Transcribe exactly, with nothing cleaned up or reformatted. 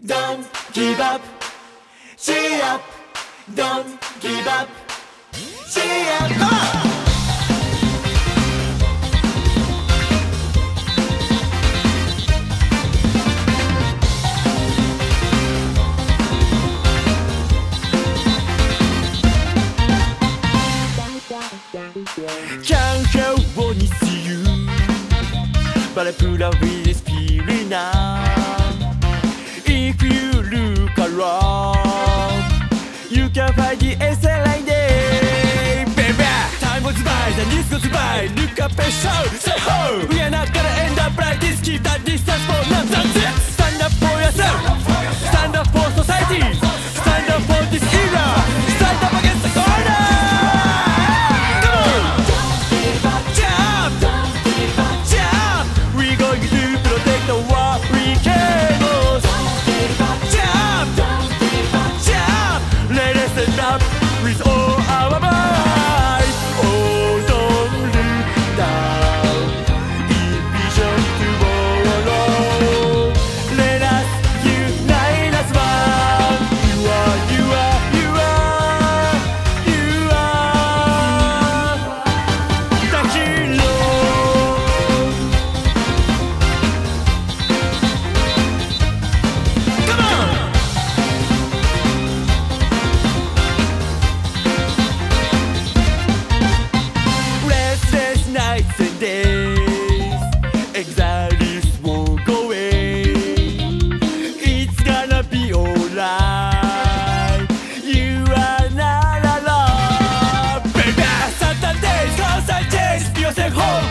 Don't give up. Cheer up. Don't give up. Cheer up. Come on. Can't help when you see you, but I put up with this feeling now. If you look around, you can find the answer like this. Baby, time goes by, the news goes by. Look up and shout, say ho! We are not gonna end up like this. Keep that distance for now. That's it. Stand up for yourself. Stand up for society. Stand up for this era. Stand up against the corner. With all our might, oh, don't look down. Envision tomorrow. Let us unite as one. You are, you are, you are, you are the hero. Come on! Nights and days, anxieties won't go away. It's gonna be alright. You are not alone, baby. Saturdays, cause I taste yourself home.